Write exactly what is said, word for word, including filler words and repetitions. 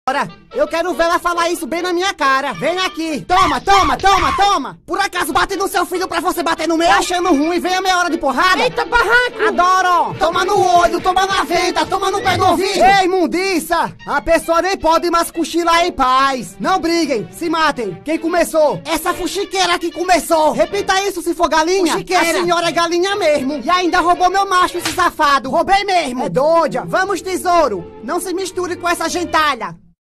Ora, eu quero ver ela falar isso bem na minha cara. Vem aqui. Toma, toma, toma, toma. Por acaso bate no seu filho pra você bater no meu? Tá achando ruim? Vem a meia hora de porrada. Eita, barraco. Adoro. Toma no olho, toma na venta, toma no pé do ouvido. Ei, imundiça. A pessoa nem pode mais cochilar em paz. Não briguem, se matem. Quem começou? Essa fuxiqueira que começou. Repita isso se for galinha. Fuxiqueira. A senhora é galinha mesmo. E ainda roubou meu macho, esse safado. Roubei mesmo. É doida. Vamos, tesouro. Não se misture com essa gentalha.